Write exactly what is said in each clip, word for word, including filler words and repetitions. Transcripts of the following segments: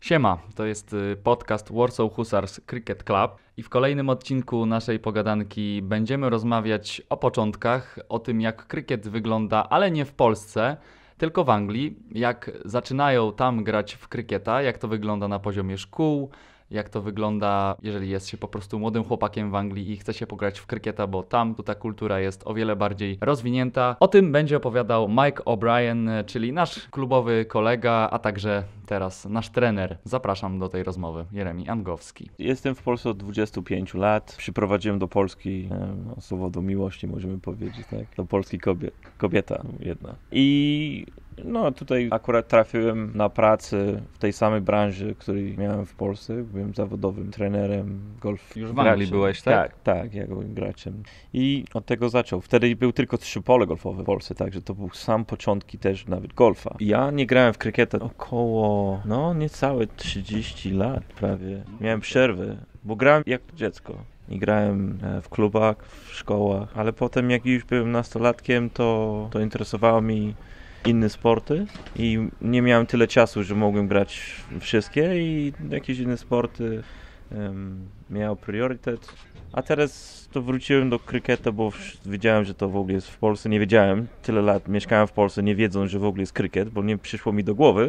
Siema, to jest podcast Warsaw Hussars Cricket Club i w kolejnym odcinku naszej pogadanki będziemy rozmawiać o początkach, o tym jak krykiet wygląda, ale nie w Polsce, tylko w Anglii, jak zaczynają tam grać w krykieta, jak to wygląda na poziomie szkół, jak to wygląda, jeżeli jest się po prostu młodym chłopakiem w Anglii i chce się pograć w krykieta, bo tam ta kultura jest o wiele bardziej rozwinięta. O tym będzie opowiadał Mike O'Brien, czyli nasz klubowy kolega, a także teraz nasz trener. Zapraszam do tej rozmowy, Jeremi Angowski. Jestem w Polsce od dwudziestu pięciu lat. Przyprowadziłem do Polski no, słowo do miłości, możemy powiedzieć, tak? Do Polski kobie- kobieta jedna. I no tutaj akurat trafiłem na pracę w tej samej branży, której miałem w Polsce. Byłem zawodowym trenerem golf. Już w Anglii graczem. Byłeś, tak? Tak, tak, ja byłem graczem. I od tego zaczął. Wtedy był tylko trzy pole golfowe w Polsce, także to był sam początki też nawet golfa. Ja nie grałem w krykieta około, no niecałe trzydzieści lat prawie. Miałem przerwę, bo grałem jak dziecko. I grałem w klubach, w szkołach, ale potem jak już byłem nastolatkiem, to, to interesowało mi inne sporty i nie miałem tyle czasu, że mogłem grać wszystkie i jakieś inne sporty um, miały priorytet. A teraz to wróciłem do kryketa, bo wiedziałem, że to w ogóle jest w Polsce. Nie wiedziałem, tyle lat mieszkałem w Polsce, nie wiedząc, że w ogóle jest kryket, bo nie przyszło mi do głowy,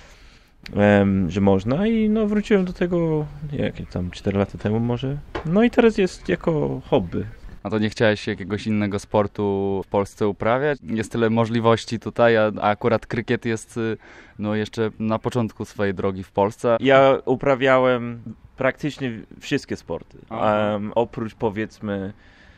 um, że można i no wróciłem do tego, jakie tam cztery lata temu może. No i teraz jest jako hobby. A to nie chciałeś jakiegoś innego sportu w Polsce uprawiać? Jest tyle możliwości tutaj, a, a akurat krykiet jest no, jeszcze na początku swojej drogi w Polsce. Ja uprawiałem praktycznie wszystkie sporty, um, oprócz powiedzmy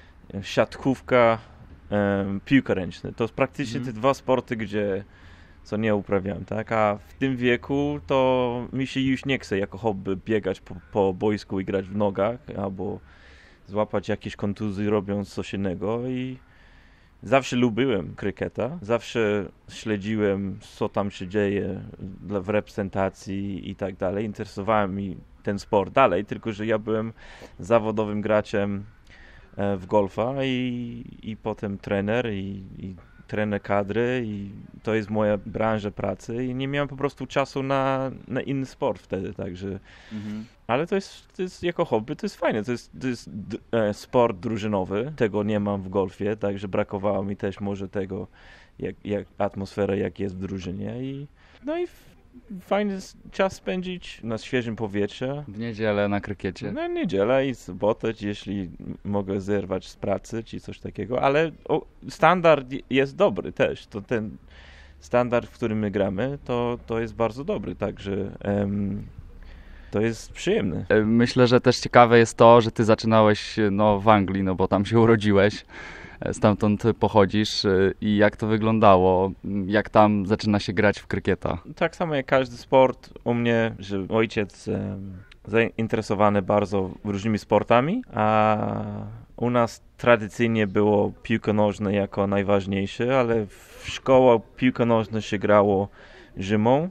siatkówka, um, piłka ręczna. To praktycznie hmm. te dwa sporty, gdzie co nie uprawiałem, tak? A w tym wieku to mi się już nie chce jako hobby biegać po, po boisku i grać w nogach, albo złapać jakieś kontuzje robiąc coś innego i zawsze lubiłem kryketa, zawsze śledziłem co tam się dzieje w reprezentacji i tak dalej, interesowałem mi ten sport dalej, tylko że ja byłem zawodowym graczem w golfa i, i potem trener i, i trener kadry i to jest moja branża pracy i nie miałem po prostu czasu na, na inny sport wtedy, także mhm. Ale to jest, to jest jako hobby, to jest fajne, to jest, to jest d- e, sport drużynowy, tego nie mam w golfie, także brakowało mi też może tego, jak, jak atmosfera, jak jest w drużynie i no i f- fajny czas spędzić na świeżym powietrzu. W niedzielę na krykiecie. No niedzielę i sobotę, jeśli mogę zerwać z pracy, czy coś takiego, ale o, standard jest dobry też, to ten standard, w którym my gramy, to, to jest bardzo dobry, także um, to jest przyjemne. Myślę, że też ciekawe jest to, że ty zaczynałeś no, w Anglii, no bo tam się urodziłeś, stamtąd pochodzisz i jak to wyglądało, jak tam zaczyna się grać w krykieta? Tak samo jak każdy sport u mnie, że ojciec um, zainteresowany bardzo różnymi sportami, a u nas tradycyjnie było piłka nożna jako najważniejsze, ale w szkołach piłka nożna się grało zimą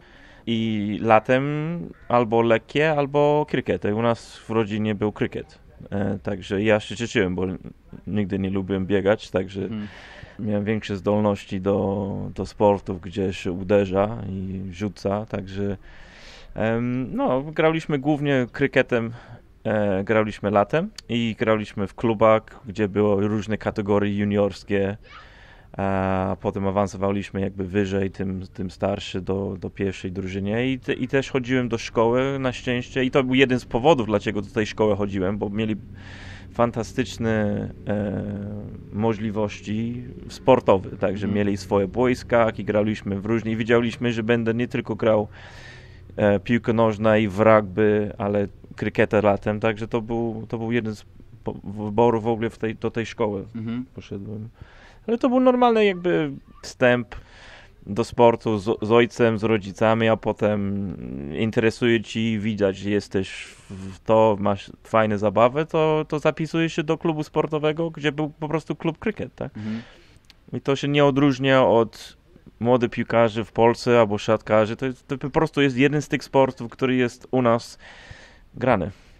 i latem albo lekkie, albo krykiet. U nas w rodzinie był krykiet. E, także ja się cieszyłem, bo nigdy nie lubiłem biegać, także hmm. miałem większe zdolności do, do sportów, gdzie się uderza i rzuca, także um, no, graliśmy głównie krykietem, e, graliśmy latem i graliśmy w klubach, gdzie były różne kategorie juniorskie, a potem awansowaliśmy jakby wyżej, tym, tym starszy do, do pierwszej drużynie I, te, i też chodziłem do szkoły na szczęście i to był jeden z powodów, dlaczego do tej szkoły chodziłem, bo mieli fantastyczne e, możliwości sportowe, także mm. mieli swoje boiska i graliśmy w różne i widzieliśmy, że będę nie tylko grał e, piłkę nożną i w rugby, ale krykieta latem, także to był, to był jeden z po, wyborów w ogóle w tej, do tej szkoły mm-hmm. poszedłem. Ale to był normalny jakby wstęp do sportu z, z ojcem, z rodzicami, a potem interesuje ci, widać, że jesteś w to, masz fajne zabawy, to, to zapisujesz się do klubu sportowego, gdzie był po prostu klub krykiet, tak? Mhm. I to się nie odróżnia od młodych piłkarzy w Polsce albo siatkarzy, to, jest, to po prostu jest jeden z tych sportów, który jest u nas grany.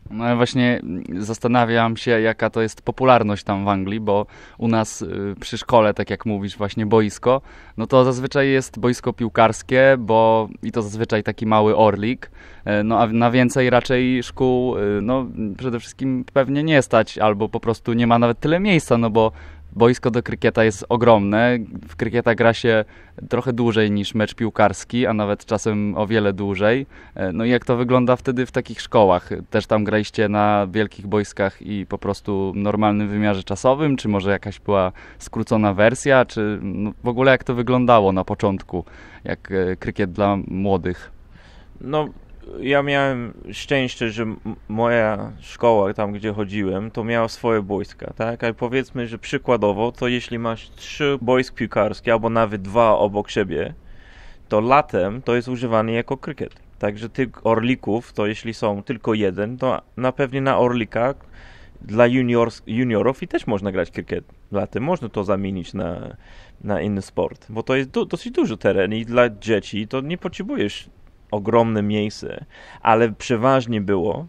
No ja właśnie zastanawiam się, jaka to jest popularność tam w Anglii, bo u nas y, przy szkole, tak jak mówisz, właśnie boisko, no to zazwyczaj jest boisko piłkarskie, bo i to zazwyczaj taki mały orlik, y, no a na więcej raczej szkół, y, no przede wszystkim pewnie nie stać, albo po prostu nie ma nawet tyle miejsca, no bo boisko do krykieta jest ogromne. W krykieta gra się trochę dłużej niż mecz piłkarski, a nawet czasem o wiele dłużej. No i jak to wygląda wtedy w takich szkołach? Też tam graliście na wielkich boiskach i po prostu w normalnym wymiarze czasowym? Czy może jakaś była skrócona wersja? Czy no w ogóle jak to wyglądało na początku, jak krykiet dla młodych? No, ja miałem szczęście, że m- moja szkoła, tam gdzie chodziłem, to miała swoje boiska, tak? A powiedzmy, że przykładowo, to jeśli masz trzy boisk piłkarskie, albo nawet dwa obok siebie, to latem to jest używany jako krykiet. Także tych orlików, to jeśli są tylko jeden, to na pewnie na orlikach dla junior, juniorów i też można grać krykiet latem. Można to zamienić na, na inny sport, bo to jest du- dosyć duży teren i dla dzieci to nie potrzebujesz ogromne miejsce, ale przeważnie było,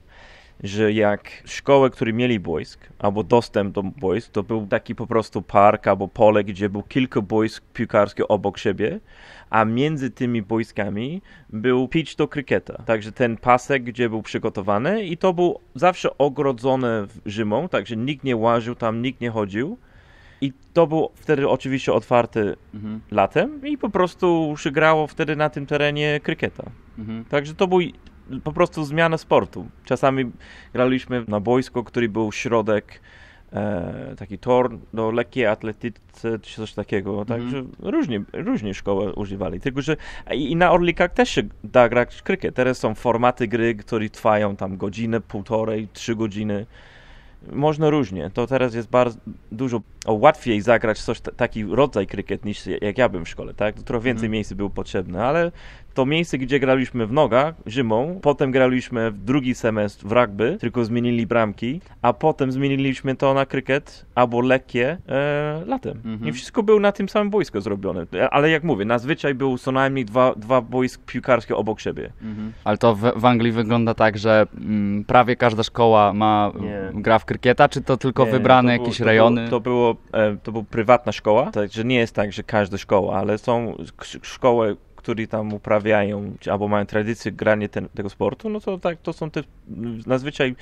że jak szkoły, które mieli boisk, albo dostęp do boisk, to był taki po prostu park albo pole, gdzie było kilka boisk piłkarskich obok siebie, a między tymi boiskami był pitch do krykieta. Także ten pasek, gdzie był przygotowany i to był zawsze ogrodzone rzymą, także nikt nie łaził tam, nikt nie chodził. I to było wtedy oczywiście otwarte mhm. latem i po prostu się grało wtedy na tym terenie krykieta. Mhm. Także to był po prostu zmiana sportu. Czasami graliśmy na boisko, który był środek, e, taki tor do lekkiej atletyce, czy coś takiego. Także mhm. różnie, różnie szkoły używali. Tylko, że i, i na orlikach też się da grać krykiet. Teraz są formaty gry, które trwają tam godzinę, półtorej, trzy godziny. Można różnie. To teraz jest bardzo dużo łatwiej zagrać coś, taki rodzaj krykiet niż jak ja byłem w szkole, tak? Trochę więcej mm. miejsc było potrzebne, ale to miejsce, gdzie graliśmy w nogach zimą, potem graliśmy w drugi semestr w rugby, tylko zmienili bramki, a potem zmieniliśmy to na krykiet albo lekkie e, latem. Mm-hmm. I wszystko było na tym samym boisku zrobione. Ale jak mówię, nazwyczaj było co najmniej dwa, dwa boisk piłkarskie obok siebie. Mm-hmm. Ale to w, w Anglii wygląda tak, że mm, prawie każda szkoła ma nie. gra w krykieta, czy to tylko nie, wybrane to jakieś było, rejony? To, było, to, było, e, to była prywatna szkoła, także nie jest tak, że każda szkoła, ale są szkoły, którzy tam uprawiają, albo mają tradycję grania ten, tego sportu, no to tak, to są te nazwyczaj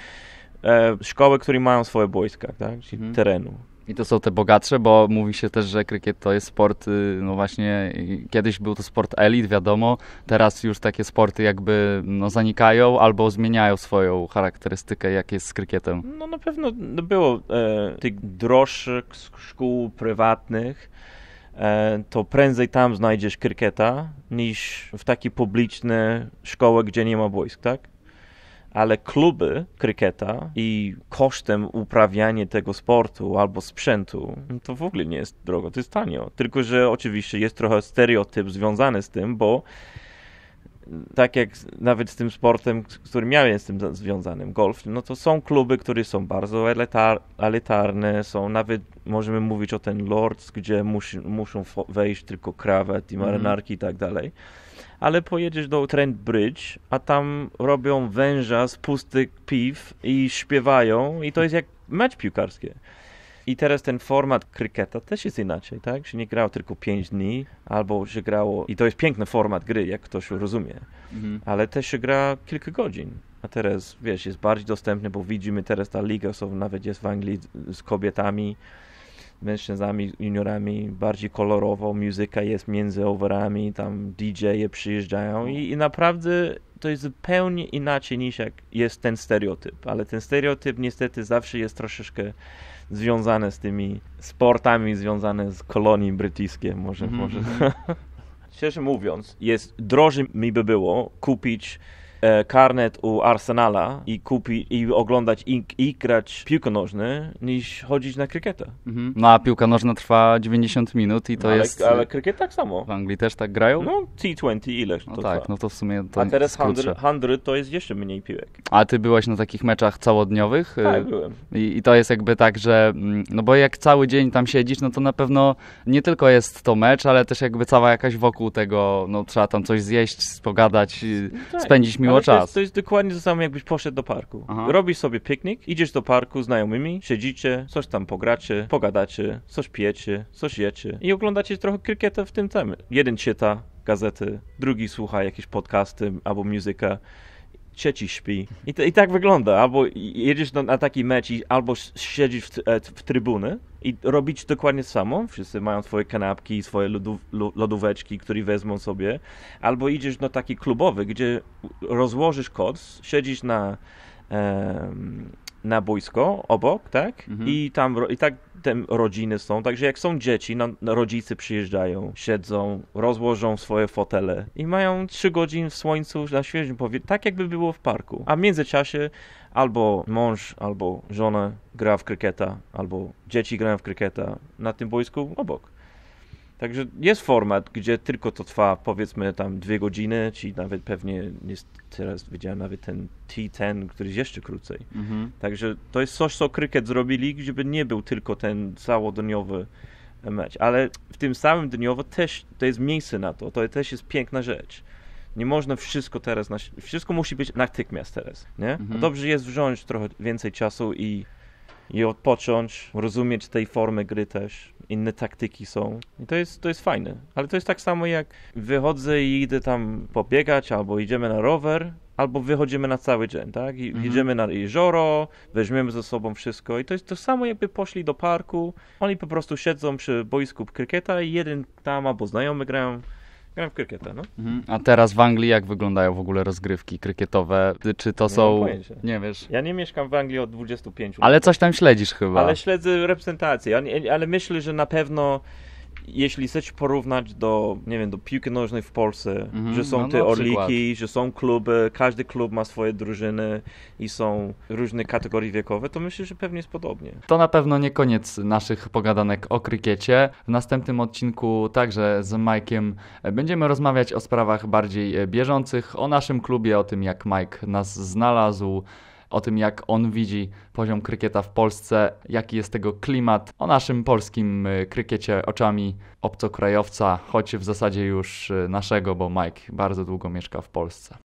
e, szkoły, które mają swoje boiska, tak, czyli mhm. terenu. I to są te bogatsze, bo mówi się też, że krykiet to jest sport, no właśnie, kiedyś był to sport elit, wiadomo, teraz już takie sporty jakby no, zanikają albo zmieniają swoją charakterystykę, jak jest z krykietem. No na pewno było e, tych droższych szkół prywatnych, to prędzej tam znajdziesz krykieta niż w takie publiczne szkoły, gdzie nie ma boisk, tak? Ale kluby krykieta i kosztem uprawiania tego sportu albo sprzętu, to w ogóle nie jest drogo, to jest tanio. Tylko, że oczywiście jest trochę stereotyp związany z tym, bo tak jak nawet z tym sportem, który miałem z tym związanym, golf, no to są kluby, które są bardzo elitar- elitarne, są nawet, możemy mówić o ten Lords, gdzie musi, muszą wejść tylko krawat i marynarki mm. i tak dalej. Ale pojedziesz do Trent Bridge, a tam robią węża z pustych piw i śpiewają i to jest jak mecz piłkarski. I teraz ten format kryketa też jest inaczej, tak? Że nie grało tylko pięć dni, albo się grało, i to jest piękny format gry, jak ktoś rozumie, mhm. ale też się gra kilka godzin. A teraz, wiesz, jest bardziej dostępny, bo widzimy teraz ta liga, są nawet jest w Anglii z kobietami, mężczyznami, juniorami, bardziej kolorowo, muzyka jest między overami, tam D J-e przyjeżdżają i, i naprawdę to jest zupełnie inaczej niż jak jest ten stereotyp, ale ten stereotyp niestety zawsze jest troszeczkę związane z tymi sportami, związane z kolonii brytyjskiej, może. Mm-hmm. może. Szczerze mówiąc, jest drożej mi by było kupić e, karnet u Arsenala i kupić i oglądać i, i grać piłkę nożną, niż chodzić na krykieta. Mm-hmm. No a piłka nożna trwa dziewięćdziesiąt minut i to ale, jest... Ale krykiet tak samo. W Anglii też tak grają? No T dwadzieścia ileś to No tak, trwa. no to w sumie to a teraz sto to jest jeszcze mniej piłek. A ty byłeś na takich meczach całodniowych? Tak, byłem. I, I to jest jakby tak, że no bo jak cały dzień tam siedzisz, no to na pewno nie tylko jest to mecz, ale też jakby cała jakaś wokół tego, no trzeba tam coś zjeść, pogadać, tak. spędzić miło miło Ale to czas. jest, to jest dokładnie to samo, jakbyś poszedł do parku. Aha. Robisz sobie piknik, idziesz do parku z znajomymi, siedzicie, coś tam pogracie, pogadacie, coś pijecie, coś jecie i oglądacie trochę krykieta w tym temie. Jeden czyta gazety, drugi słucha jakieś podcasty albo muzykę, trzeci śpi. I, to, I tak wygląda. Albo jedziesz na, na taki mecz i albo siedzisz w, w trybuny i robisz dokładnie samo. Wszyscy mają swoje kanapki, swoje lodów, lodóweczki, które wezmą sobie. Albo idziesz na taki klubowy, gdzie rozłożysz koc, siedzisz na, um, na boisko obok, tak? Mhm. I tam i tak te rodziny są. Także jak są dzieci, no, rodzice przyjeżdżają, siedzą, rozłożą swoje fotele i mają trzy godziny w słońcu na świeżym powietrzu, tak jakby było w parku. A w międzyczasie albo mąż, albo żona gra w krykieta, albo dzieci grają w krykieta na tym boisku obok. Także jest format, gdzie tylko to trwa powiedzmy tam dwie godziny, czy nawet pewnie jest, teraz widziałem nawet ten T dziesięć, który jest jeszcze krócej. Mhm. Także to jest coś, co krykiet zrobili, żeby nie był tylko ten całodniowy mecz. Ale w tym samym dniowo też to jest miejsce na to, to też jest piękna rzecz. Nie można wszystko teraz, na, wszystko musi być natychmiast teraz, nie? Mhm. A dobrze jest wziąć trochę więcej czasu i, i odpocząć, rozumieć tej formy gry też. Inne taktyki są. I to jest, to jest fajne. Ale to jest tak samo jak wychodzę i idę tam pobiegać, albo idziemy na rower, albo wychodzimy na cały dzień, tak? I Mhm. idziemy na jezioro, weźmiemy ze sobą wszystko. I to jest to samo, jakby poszli do parku. Oni po prostu siedzą przy boisku krykieta i jeden tam albo znajomy grają, grają w krykieta, no. Mhm. A teraz w Anglii jak wyglądają w ogóle rozgrywki krykietowe? Czy to Nie są... mam pojęcia. Nie wiesz. Ja nie mieszkam w Anglii od dwudziestu pięciu Ale lat. coś tam śledzisz chyba. Ale śledzę reprezentację, ale- ale myślę, że na pewno jeśli chcesz porównać do, nie wiem, do piłki nożnej w Polsce, Mhm, że są no, te na orliki, że są kluby, każdy klub ma swoje drużyny i są różne kategorie wiekowe, to myślę, że pewnie jest podobnie. To na pewno nie koniec naszych pogadanek o krykiecie. W następnym odcinku także z Majkiem będziemy rozmawiać o sprawach bardziej bieżących, o naszym klubie, o tym jak Mike nas znalazł, o tym jak on widzi poziom krykieta w Polsce, jaki jest tego klimat, o naszym polskim y, krykiecie oczami obcokrajowca, choć w zasadzie już y, naszego, bo Mike bardzo długo mieszka w Polsce.